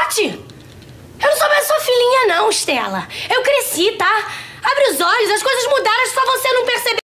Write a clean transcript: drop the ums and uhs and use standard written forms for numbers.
filhote. Eu não sou mais sua filhinha não, Stella. Eu cresci, tá? Abre os olhos, as coisas mudaram, só você não percebeu.